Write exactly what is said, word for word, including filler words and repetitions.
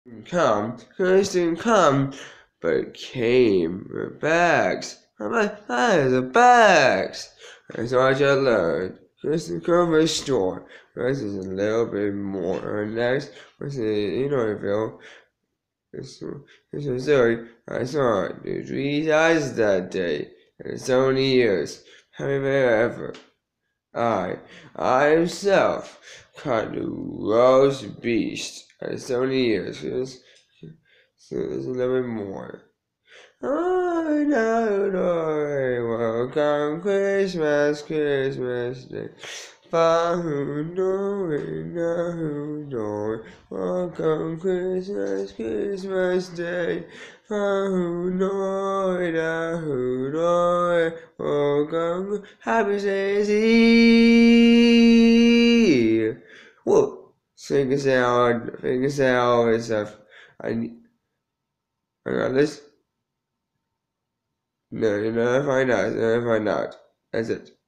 Come, Kristen, come, but came with bags. My eyes are bags. That's what I learned. Kristen come to the store. This is a little bit more. Her next was in Norville. This this was Missouri. I saw the three eyes that day. And so many years. Happy ever. I, I himself, caught the roast beast. And so many years. It's, it's a little bit more. Oh, no, no, welcome Christmas, Christmas Day. Welcome Christmas, Christmas Day. Welcome, Happy Says Eve. Whoa, sing a sound, sing a sound and stuff. I need, I got this. No, you're not find out. You're not find out. That's it.